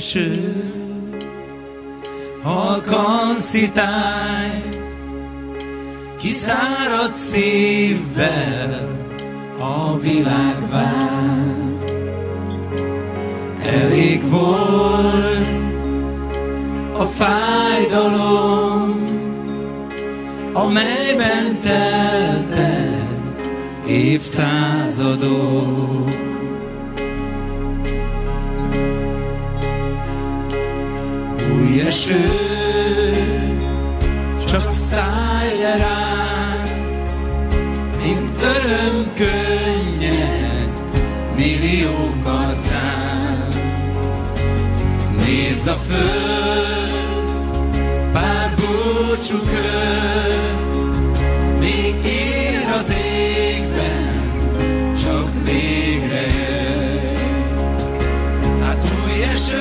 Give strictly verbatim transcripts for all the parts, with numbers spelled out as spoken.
eső, halkan szitálj, kiszáradt szívvel a világ vár. Elég volt a fájdalom, amelyben teltek évszázadok. Új eső, csak szállj le rám, mint öröm könnyed, milliókat szám. Nézd a föld, pár búcsú kör, még ír az égben, csak végre jön. Hát új eső,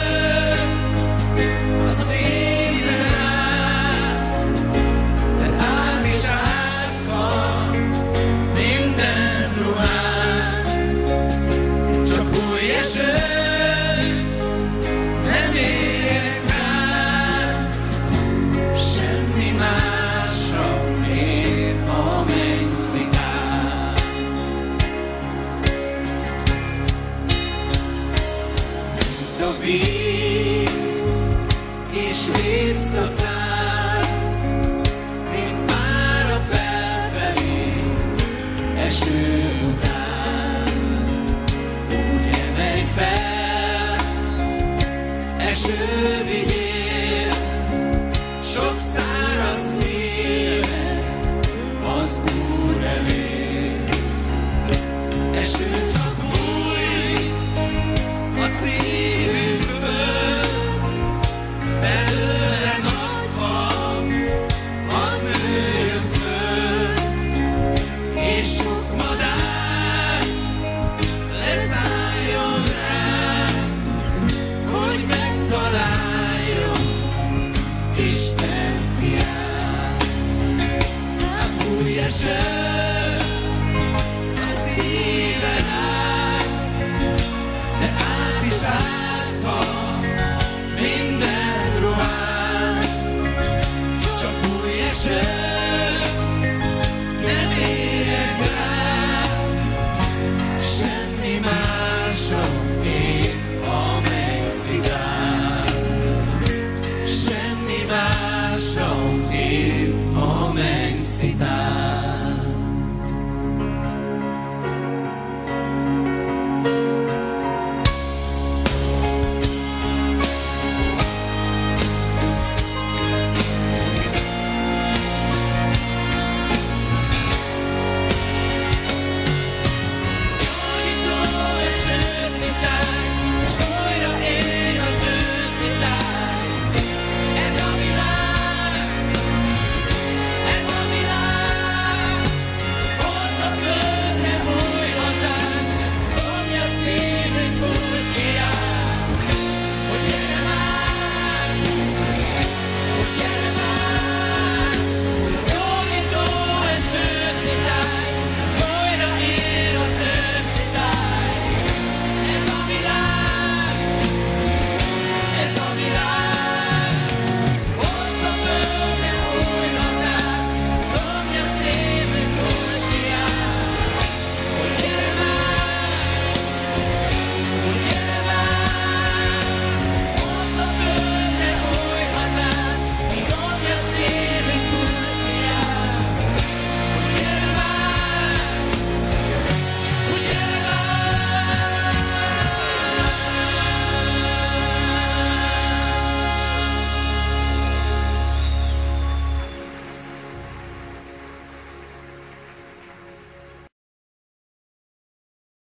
a szívre áll, te át is állsz fa, minden ruhán. Csak új eső, nem érek rá, semmi másra ér a mennyszikán. Mint a víz, és visszaszáll, mint pára felfelé, eső után. Úgy emelj fel, eső vigyél, sok száraz szívet az Úr elé. Eső csak új a szívünk föld, belőle nagy fa, hadd nőjön föl, és sok madár leszálljon rá, hogy megtaláljon Isten.